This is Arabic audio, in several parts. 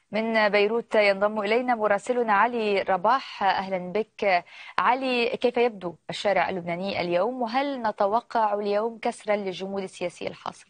من بيروت ينضم إلينا مراسلنا علي رباح. أهلا بك علي. كيف يبدو الشارع اللبناني اليوم، وهل نتوقع اليوم كسرا للجمود السياسي الحاصل؟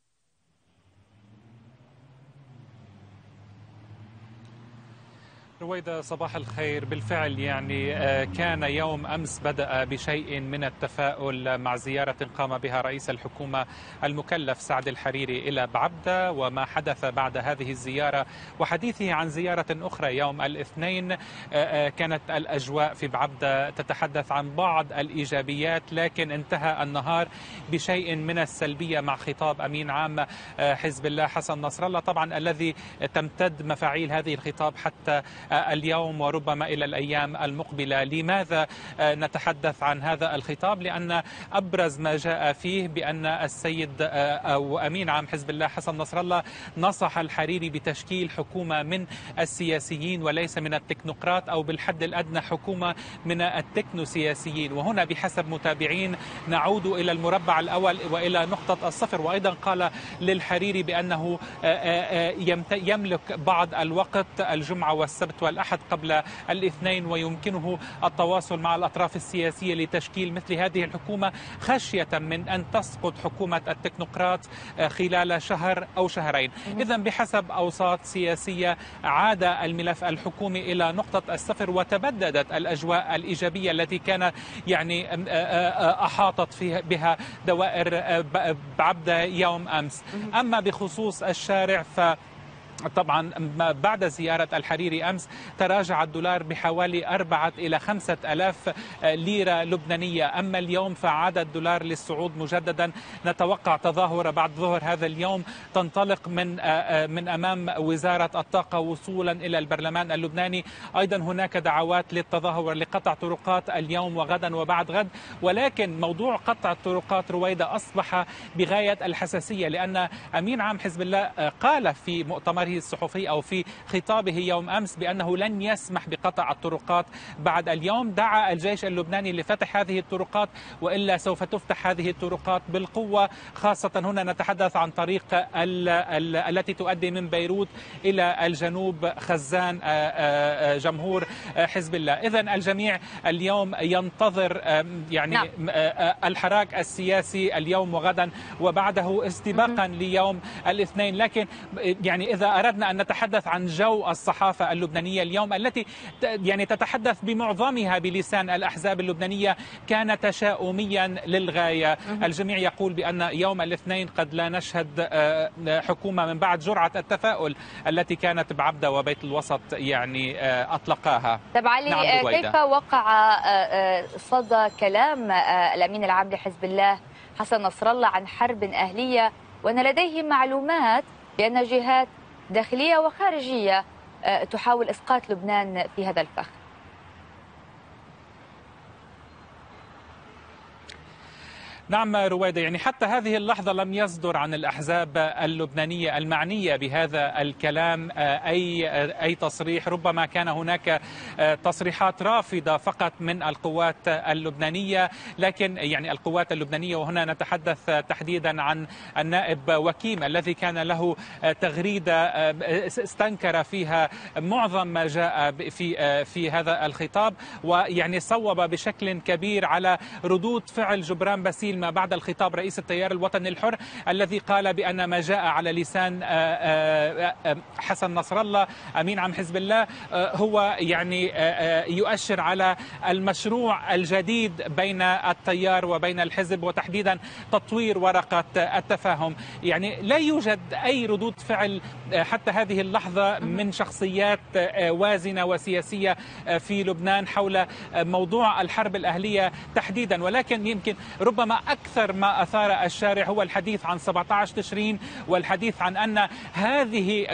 رويدة، صباح الخير. بالفعل كان يوم أمس بدأ بشيء من التفاؤل مع زيارة قام بها رئيس الحكومة المكلف سعد الحريري إلى بعبدة، وما حدث بعد هذه الزيارة وحديثه عن زيارة أخرى يوم الاثنين. كانت الأجواء في بعبدة تتحدث عن بعض الإيجابيات، لكن انتهى النهار بشيء من السلبية مع خطاب أمين عام حزب الله حسن نصر الله، طبعا الذي تمتد مفاعيل هذه الخطاب حتى اليوم وربما إلى الأيام المقبلة. لماذا نتحدث عن هذا الخطاب؟ لأن أبرز ما جاء فيه بأن السيد أو أمين عام حزب الله حسن نصر الله نصح الحريري بتشكيل حكومة من السياسيين وليس من التكنوقراط، أو بالحد الأدنى حكومة من التكنوسياسيين. وهنا بحسب متابعين نعود إلى المربع الأول وإلى نقطة الصفر. وأيضا قال للحريري بأنه يملك بعض الوقت الجمعة والسبت والأحد قبل الاثنين، ويمكنه التواصل مع الأطراف السياسية لتشكيل مثل هذه الحكومة، خشية من أن تسقط حكومة التكنوقراط خلال شهر أو شهرين. إذا بحسب أوساط سياسية عاد الملف الحكومي إلى نقطة الصفر، وتبددت الأجواء الإيجابية التي كان أحاطت بها دوائر بعبدة يوم أمس. أما بخصوص الشارع طبعا بعد زيارة الحريري أمس تراجع الدولار بحوالي 4 إلى 5 ألاف ليرة لبنانية. أما اليوم فعاد الدولار للصعود مجددا. نتوقع تظاهرة بعد ظهر هذا اليوم تنطلق من أمام وزارة الطاقة وصولا إلى البرلمان اللبناني. أيضا هناك دعوات للتظاهر لقطع طرقات اليوم وغدا وبعد غد. ولكن موضوع قطع الطرقات رويدة أصبح بغاية الحساسية، لأن أمين عام حزب الله قال في مؤتمره الصحفي أو في خطابه يوم أمس بأنه لن يسمح بقطع الطرقات بعد اليوم. دعا الجيش اللبناني لفتح هذه الطرقات، وإلا سوف تفتح هذه الطرقات بالقوة. خاصة هنا نتحدث عن طريق التي تؤدي من بيروت إلى الجنوب، خزان جمهور حزب الله. إذن الجميع اليوم ينتظر نعم. الحراك السياسي اليوم وغدا وبعده استباقا ليوم الاثنين. لكن إذا أردنا أن نتحدث عن جو الصحافة اللبنانية اليوم التي تتحدث بمعظمها بلسان الأحزاب اللبنانية، كان تشاؤميا للغاية. الجميع يقول بأن يوم الاثنين قد لا نشهد حكومة من بعد جرعة التفاؤل التي كانت بعبدة وبيت الوسط أطلقاها. طب علي، نعم كيف وقع صدى كلام الأمين العام لحزب الله حسن نصر الله عن حرب أهلية، وأن لديه معلومات بأن جهات داخلية وخارجية تحاول إسقاط لبنان في هذا الفخ؟ نعم رويدة، حتى هذه اللحظة لم يصدر عن الأحزاب اللبنانية المعنية بهذا الكلام أي تصريح. ربما كان هناك تصريحات رافضة فقط من القوات اللبنانية، لكن القوات اللبنانية، وهنا نتحدث تحديدا عن النائب وكيم الذي كان له تغريدة استنكر فيها معظم ما جاء في هذا الخطاب، صوب بشكل كبير على ردود فعل جبران باسيل ما بعد الخطاب رئيس التيار الوطني الحر، الذي قال بأن ما جاء على لسان حسن نصر الله أمين عام حزب الله هو يؤشر على المشروع الجديد بين التيار وبين الحزب، وتحديدا تطوير ورقة التفاهم. لا يوجد أي ردود فعل حتى هذه اللحظة من شخصيات وازنة وسياسية في لبنان حول موضوع الحرب الأهلية تحديدا. ولكن يمكن ربما أكثر ما أثار الشارع هو الحديث عن 17 تشرين، والحديث عن أن هذه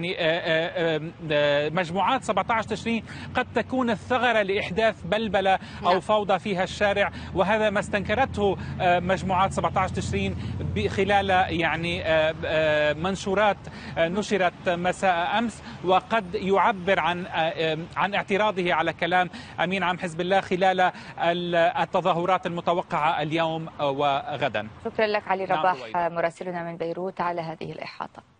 مجموعات 17 تشرين قد تكون الثغرة لإحداث بلبلة أو فوضى فيها الشارع. وهذا ما استنكرته مجموعات 17 تشرين خلال منشورات نشرت مساء أمس، وقد يعبر عن اعتراضه على كلام أمين عام حزب الله خلال التظاهرات المتوقعة اليوم وغدا. شكرا لك علي رباح مراسلنا من بيروت على هذه الإحاطة.